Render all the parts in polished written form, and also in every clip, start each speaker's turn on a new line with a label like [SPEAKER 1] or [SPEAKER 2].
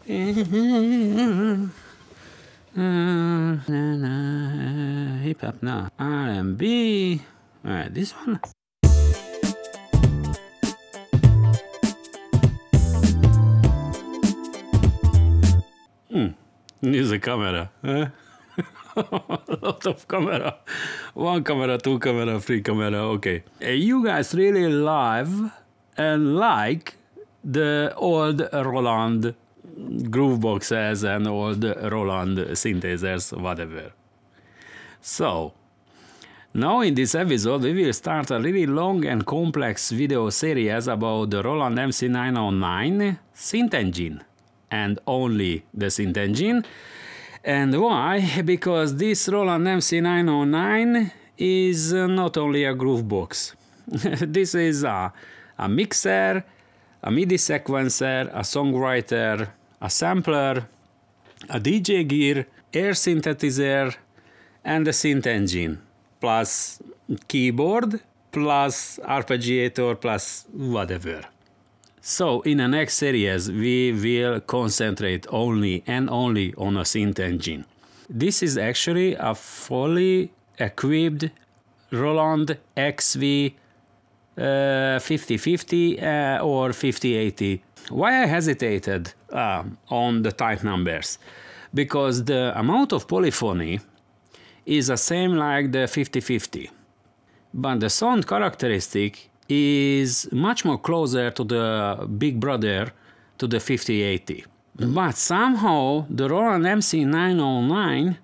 [SPEAKER 1] Hip hop, no. R&B. Alright, this one. Use a camera. A lot of camera. 1 camera, 2 camera, 3 camera. Okay. You guys really love and like the old Roland grooveboxes and old Roland synthesizers, whatever. So, now in this episode we will start a really long and complex video series about the Roland MC-909 synth engine, and only the synth engine. And why? Because this Roland MC-909 is not only a groovebox. This is a mixer, a MIDI sequencer, a songwriter, a sampler, a DJ gear, air synthesizer, and a synth engine, plus keyboard, plus arpeggiator, plus whatever. So in the next series we will concentrate only and only on a synth engine. This is actually a fully equipped Roland XV 5050 or 5080. Why I hesitated on the type numbers? Because the amount of polyphony is the same like the 5050, but the sound characteristic is much more closer to the big brother, to the 5080. But somehow the Roland MC-909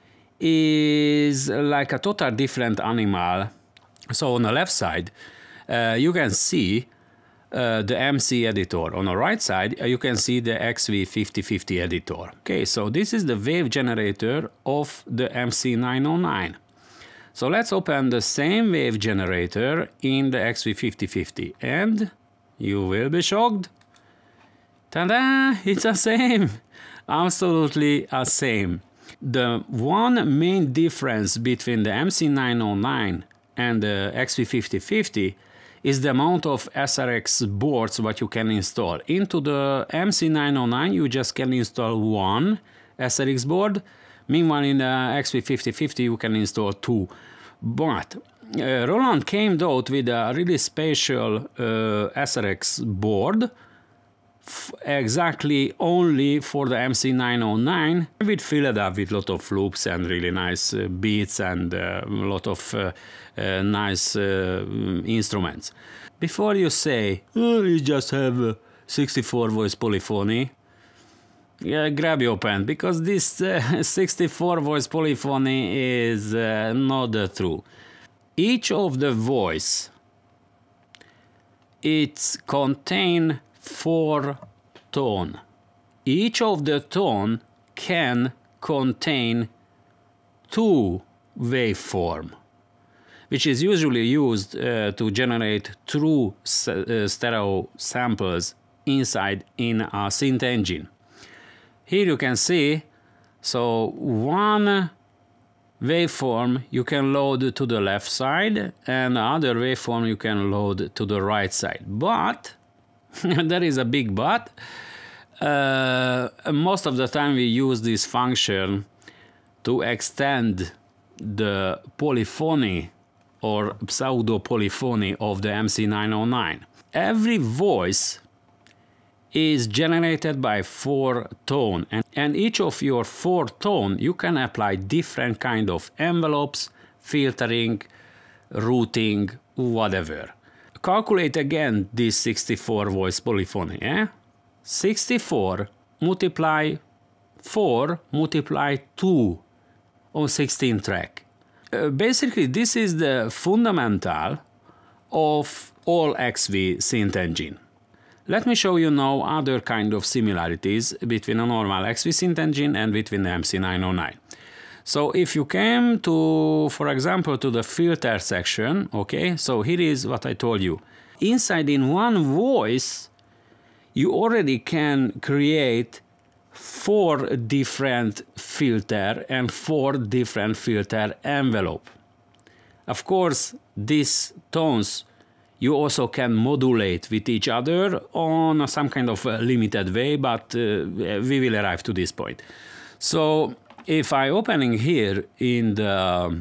[SPEAKER 1] is like a total different animal. So on the left side you can see the MC editor. On the right side you can see the XV 5050 editor. Okay, so this is the wave generator of the MC-909. So let's open the same wave generator in the XV 5050 and you will be shocked. Ta-da! It's the same! Absolutely the same. The one main difference between the MC-909 and the XV 5050 is the amount of SRX boards what you can install. Into the MC-909 you just can install 1 SRX board. Meanwhile in the XV 5050 you can install 2. But Roland came out with a really special SRX board exactly only for the MC-909, with filled up with a lot of loops and really nice beats and a lot of nice instruments. Before you say, oh, you just have 64 voice polyphony, yeah, grab your pen, because this 64 voice polyphony is not true. Each of the voice, it contain 4 tone. Each of the tone can contain 2 waveform, which is usually used to generate true stereo samples inside in a synth engine. Here you can see, so 1 waveform you can load to the left side and the other waveform you can load to the right side. But, there is a big but, most of the time we use this function to extend the polyphony or pseudo polyphony of the MC-909. Every voice is generated by 4 tone, and each of your 4 tone you can apply different kind of envelopes, filtering, routing, whatever. Calculate again this 64 voice polyphony. 64 multiply 4 multiply 2 on 16 track. Basically this is the fundamental of all XV synth engine. Let me show you now other kind of similarities between a normal XV synth engine and between the MC-909. So if you came to, for example, to the filter section, okay, so here is what I told you. Inside in one voice, you already can create 4 different filter and 4 different filter envelope. Of course, these tones you also can modulate with each other on some kind of limited way, but we will arrive to this point. So if I opening here in the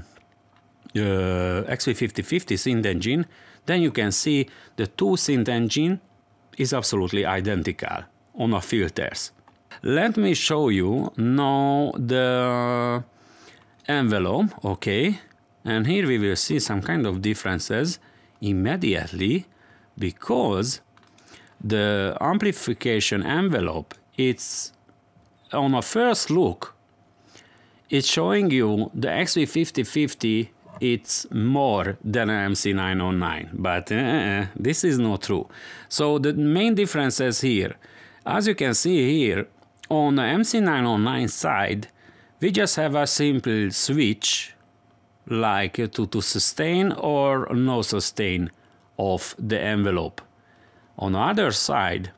[SPEAKER 1] XV5050 synth engine, then you can see the two synth engine is absolutely identical on our filters. Let me show you now the envelope, okay? And here we will see some kind of differences immediately, because the amplification envelope, it's on a first look, it's showing you the XV5050 it's more than an MC-909, but this is not true. So the main differences here, as you can see here, on the MC-909 side, we just have a simple switch like to sustain or no sustain of the envelope. On the other side,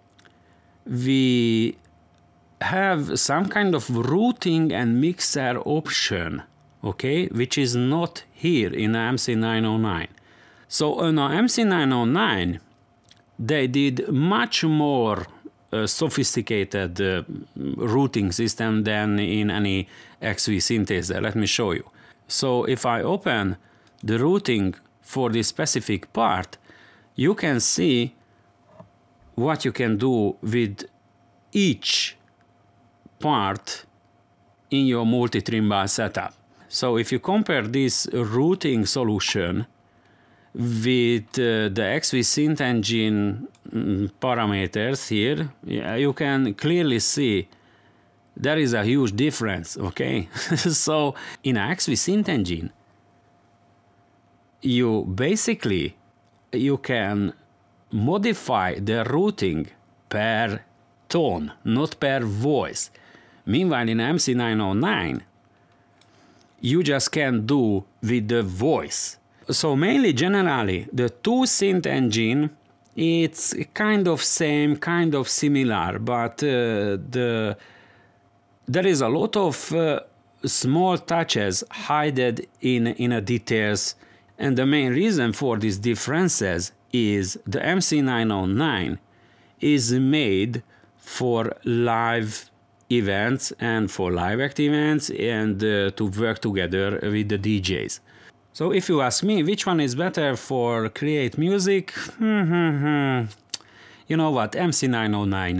[SPEAKER 1] we have some kind of routing and mixer option, okay, which is not here in the MC-909. So on the MC-909, they did much more sophisticated routing system than in any XV synthesizer. Let me show you. So if I open the routing for this specific part, you can see what you can do with each part in your multi-timbal setup. So if you compare this routing solution with the XV synth engine parameters here, you can clearly see there is a huge difference, okay? So in an XV synth engine, you can modify the routing per tone, not per voice. Meanwhile, in MC-909, you just can do with the voice. So mainly, generally, the two synth engine, it's kind of same, kind of similar, but there is a lot of small touches hidden in the details, and the main reason for these differences is the MC-909 is made for live events and for live act events and to work together with the DJs. So if you ask me which one is better for create music, you know what, MC-909.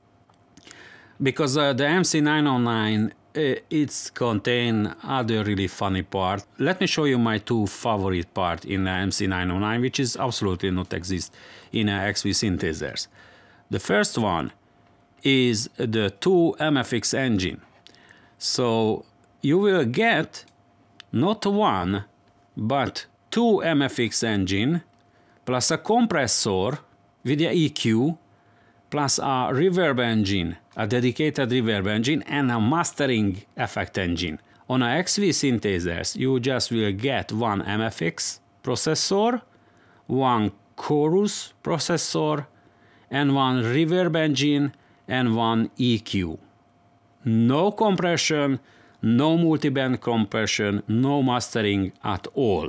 [SPEAKER 1] Because the MC-909, it's contain other really funny part. Let me show you my two favorite part in the MC-909, which is absolutely not exist in XV synthesizers. The first one is the 2 MFX engine. So you will get not one, but 2 MFX engine plus a compressor with the EQ plus a reverb engine, a dedicated reverb engine, and a mastering effect engine. On a XV synthesizers, you just will get one MFX processor, one chorus processor, and one reverb engine, and one EQ. No compression, no multiband compression, no mastering at all.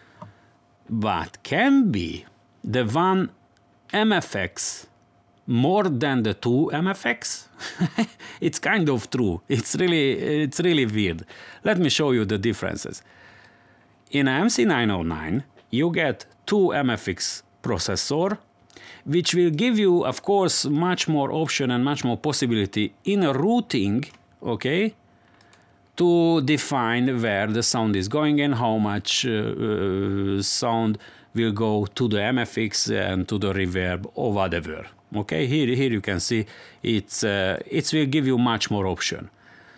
[SPEAKER 1] But can be the one MFX more than the 2 MFX? It's kind of true. It's really weird. Let me show you the differences. In MC-909, you get 2 MFX processor, which will give you, of course, much more option and much more possibility in a routing, okay, to define where the sound is going and how much sound will go to the MFX and to the reverb or whatever. Okay, here you can see it will give you much more option.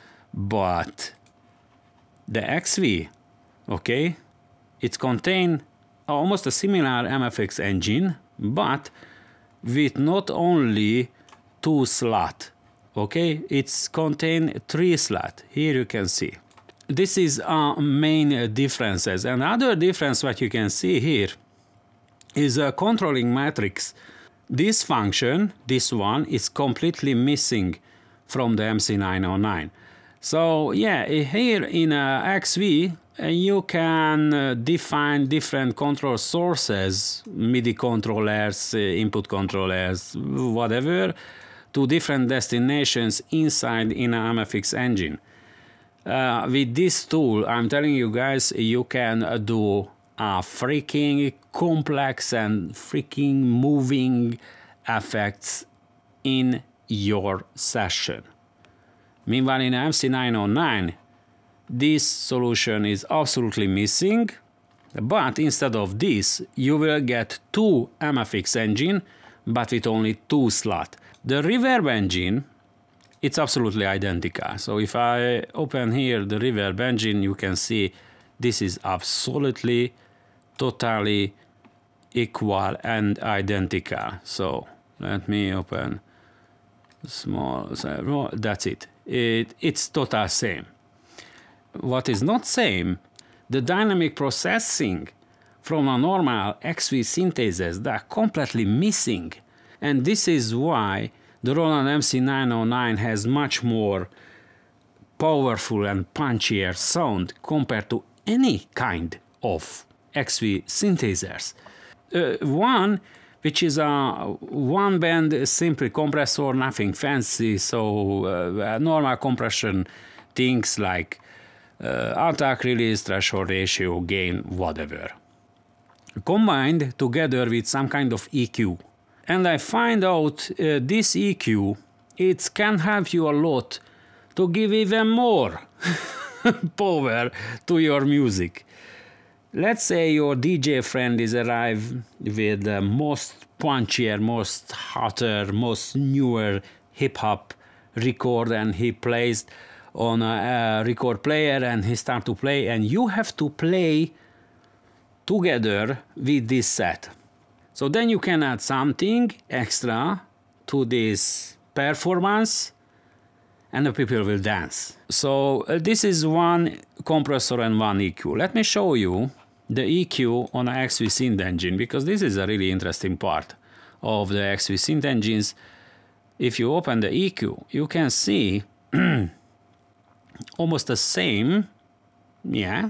[SPEAKER 1] But the XV, okay, it contain almost a similar MFX engine, but with not only 2 slots, okay, it's contain 3 slots. Here you can see. This is main differences. Another difference what you can see here is a controlling matrix. This function, this one, is completely missing from the MC-909. So yeah, here in XV you can define different control sources, MIDI controllers, input controllers, whatever, to different destinations inside in a MFX engine. With this tool, I'm telling you guys, you can do freaking complex and freaking moving effects in your session. Meanwhile, in MC-909, this solution is absolutely missing, but instead of this, you will get two MFX engine, but with only 2 slots. The reverb engine, it's absolutely identical. So if I open here the reverb engine, you can see this is absolutely, totally equal and identical. So let me open small, that's it. It's total same. What is not same, the dynamic processing from a normal XV synthesizers, they're completely missing. And this is why the Roland MC-909 has much more powerful and punchier sound compared to any kind of XV synthesizers. One which is a one band simple compressor, nothing fancy, so normal compression things like attack, release, threshold ratio, gain, whatever, combined together with some kind of EQ. And I find out this EQ, it can help you a lot to give even more power to your music. Let's say your DJ friend is arrived with the most punchier, most hotter, most newer hip-hop record, and he plays on a record player and he start to play, and you have to play together with this set. So then you can add something extra to this performance and the people will dance. So this is one compressor and one EQ. Let me show you the EQ on a XV synth engine, because this is a really interesting part of the XV synth engines. If you open the EQ, you can see almost the same, yeah,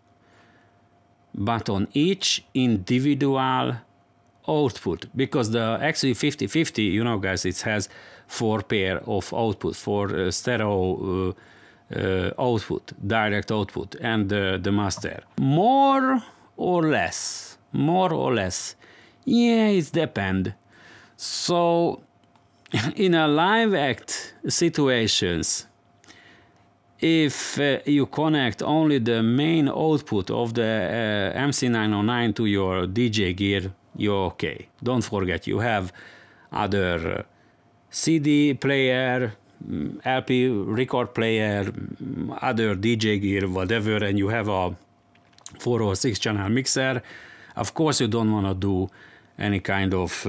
[SPEAKER 1] but on each individual output, because the XV 5050, you know guys, it has 4 pair of output, 4 stereo output, direct output, and the master. More or less, yeah, it depends. So in a live act situations, if you connect only the main output of the MC-909 to your DJ gear, you're okay. Don't forget, you have other CD player, LP record player, other DJ gear, whatever, and you have a 4 or 6 channel mixer. Of course, you don't want to do any kind of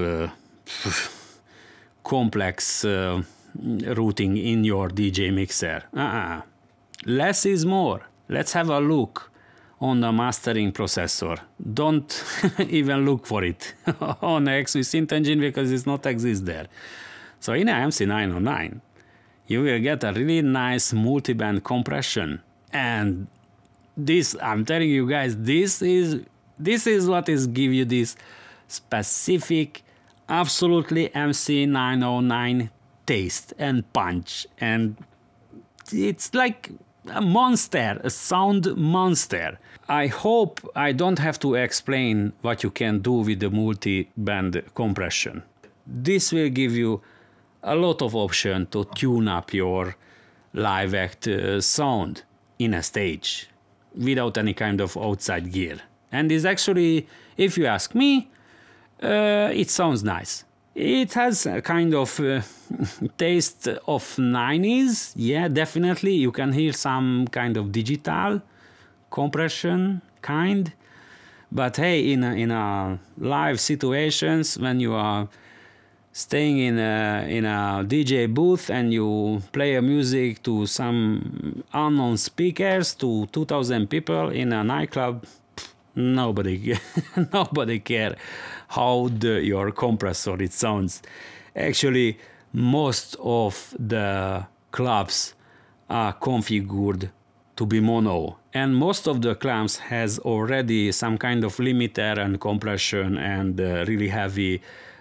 [SPEAKER 1] complex routing in your DJ mixer. Less is more. Let's have a look on the mastering processor. Don't even look for it on the XV synth engine, because it's not exist there. So in an MC-909, you will get a really nice multi-band compression. And this, I'm telling you guys, this is what is give you this specific, absolutely MC-909 taste and punch. And it's like a monster, a sound monster. I hope I don't have to explain what you can do with the multi-band compression. This will give you a lot of option to tune up your live act sound in a stage without any kind of outside gear. And is actually, if you ask me, it sounds nice. It has a kind of taste of 90s, yeah, definitely. You can hear some kind of digital compression kind, but hey, in a live situations, when you are staying in a DJ booth and you play a music to some unknown speakers to 2,000 people in a nightclub, nobody care how your compressor it sounds. Actually, most of the clubs are configured to be mono, and most of the clamps has already some kind of limiter and compression and really heavy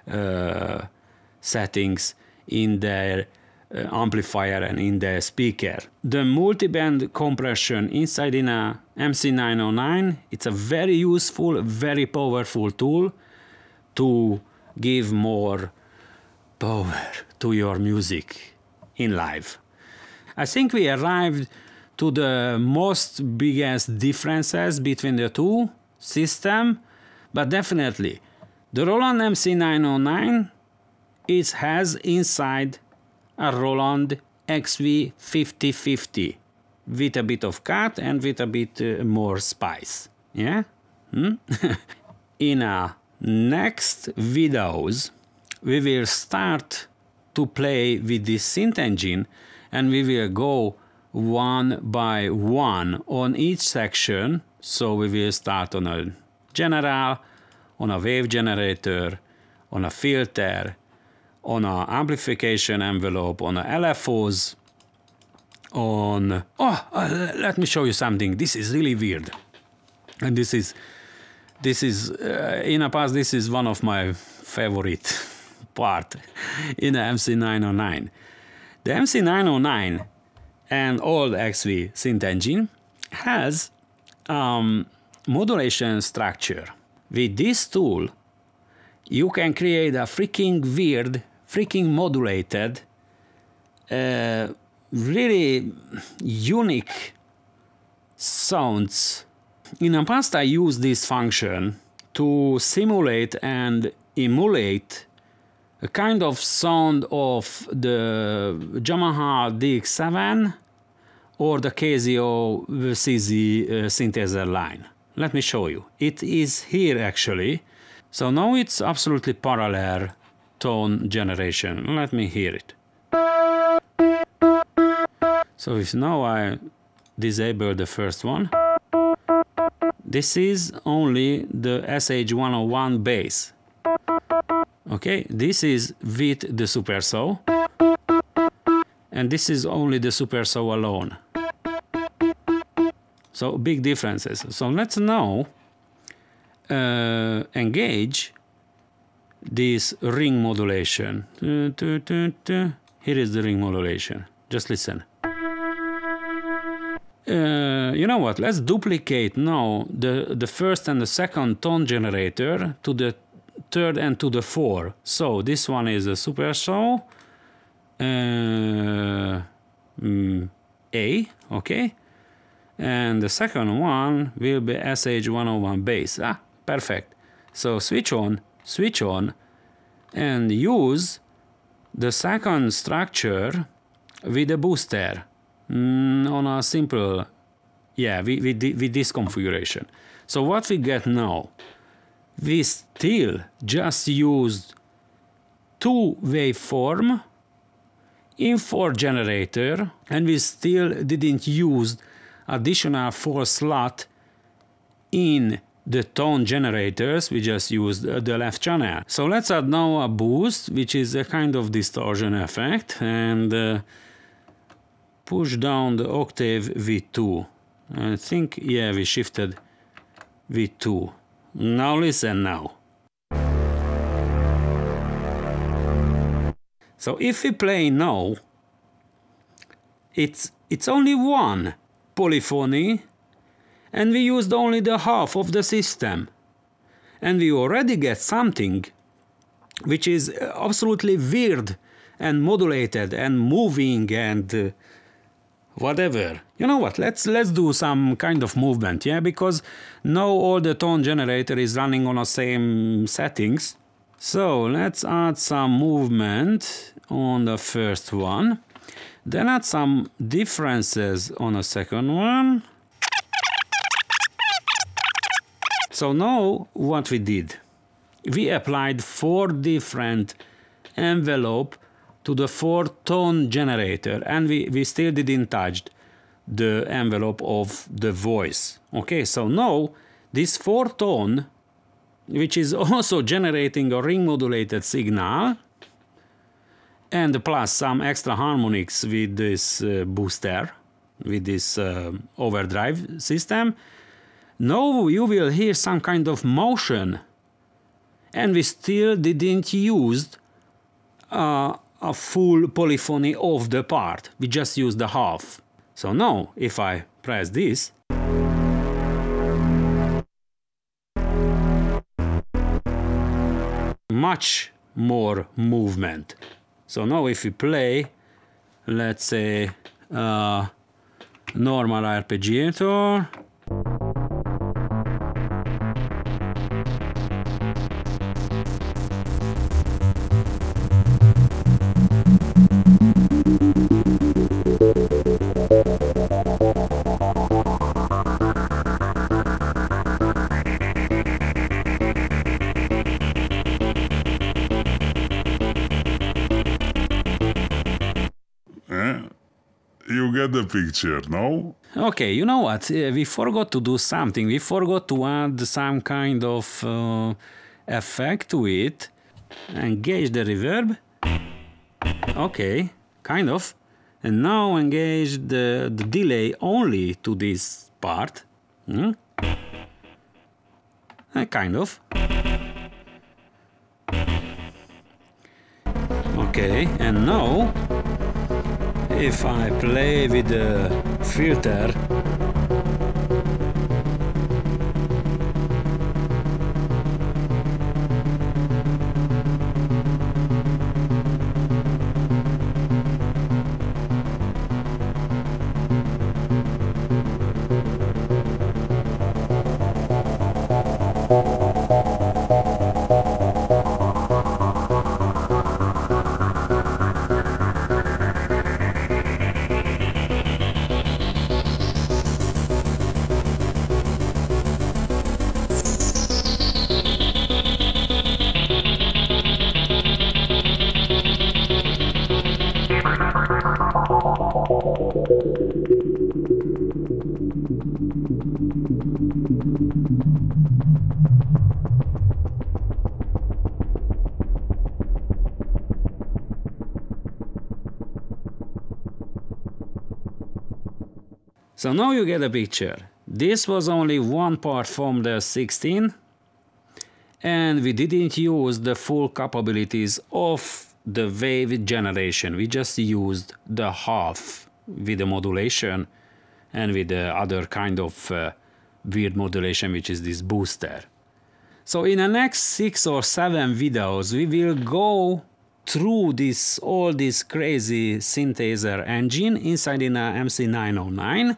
[SPEAKER 1] settings in their amplifier and in the speaker. The multiband compression inside in a MC-909, it's a very useful, very powerful tool to give more power to your music in live. I think we arrived to the most biggest differences between the two systems, but definitely the Roland MC-909 has inside a Roland XV 5050 with a bit of cut and with a bit more spice. Yeah? In our next videos, we will start to play with this synth engine, and we will go one by one on each section. So we will start on a general, on a wave generator, on a filter, on an amplification envelope, on a LFOs, on... let me show you something. This is really weird. And this is in the past, this is one of my favorite part in the MC-909. The MC-909 and old XV synth engine has modulation structure. With this tool, you can create a freaking weird, freaking modulated, really unique sounds. In the past, I used this function to simulate and emulate a kind of sound of the Yamaha DX7 or the Casio CZ synthesizer line. Let me show you. It is here actually. So now it's absolutely parallel tone generation. Let me hear it. So if now I disable the first one, this is only the SH101 bass. Okay, this is with the super saw, and this is only the super saw alone. So big differences. So let's now engage this ring modulation. Here is the ring modulation. Just listen. You know what? Let's duplicate now the first and the second tone generator to the third and to the fourth. So this one is a super saw A, okay, and the second one will be SH101 bass. Perfect. So switch on, and use the second structure with a booster on a simple, with this configuration. So what we get now? We still just used two waveform in 4 generator, and we still didn't use additional 4 slot in the tone generators. We just used the left channel. So let's add now a boost, which is a kind of distortion effect, and push down the octave with 2. I think, we shifted with 2. Now listen now. So if we play now, it's only one polyphony, and we used only the half of the system, and we already get something which is absolutely weird and modulated and moving and whatever. You know what, let's do some kind of movement, because now all the tone generator is running on the same settings. So let's add some movement on the first one, then add some differences on the second one. So now what we did, we applied 4 different envelope to the 4 tone generator, and we still didn't touch the envelope of the voice. Okay, so now this 4 tone, which is also generating a ring modulated signal, and plus some extra harmonics with this booster, with this overdrive system. Now you will hear some kind of motion, and we still didn't use a full polyphony of the part. We just used the half. So now if I press this, much more movement. So now if we play, let's say normal arpeggiator,
[SPEAKER 2] you get the picture, no?
[SPEAKER 1] Okay, you know what? We forgot to do something. We forgot to add some kind of effect to it. Engage the reverb. Okay, kind of. And now engage the delay only to this part. Kind of. Okay, and now if I play with the filter, so now you get a picture. This was only one part from the 16, and we didn't use the full capabilities of the wave generation. We just used the half with the modulation and with the other kind of weird modulation, which is this booster. So in the next 6 or 7 videos, we will go through all this crazy synthesizer engine inside in a MC-909.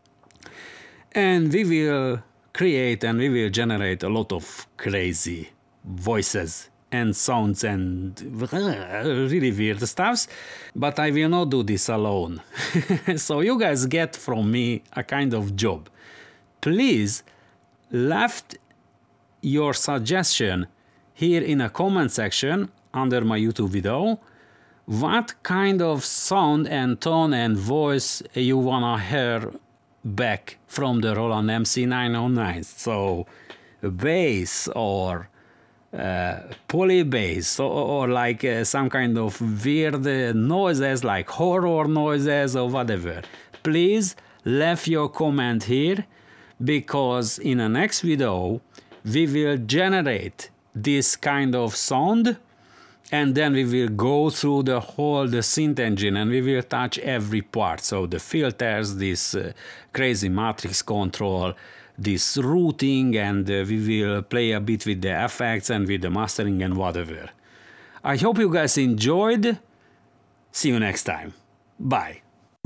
[SPEAKER 1] And we will create and we will generate a lot of crazy voices and sounds and really weird stuffs. But I will not do this alone. So you guys get from me a kind of job. Please left your suggestion here in a comment section under my YouTube video. What kind of sound and tone and voice you wanna hear back from the Roland MC-909. So bass or poly bass or like some kind of weird noises like horror noises or whatever. Please leave your comment here, because in the next video we will generate this kind of sound, and then we will go through the synth engine and we will touch every part. So the filters, this crazy matrix control, this routing, and we will play a bit with the effects and with the mastering and whatever. I hope you guys enjoyed. See you next time. Bye.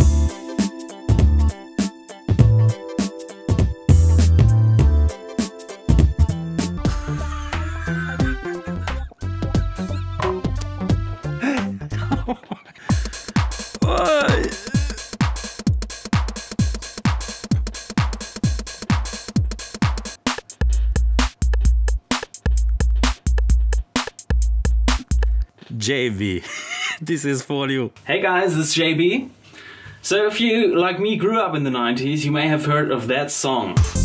[SPEAKER 1] JayB, this is for you.
[SPEAKER 3] Hey guys, this is JayB. So if you, like me, grew up in the 90s, you may have heard of that song.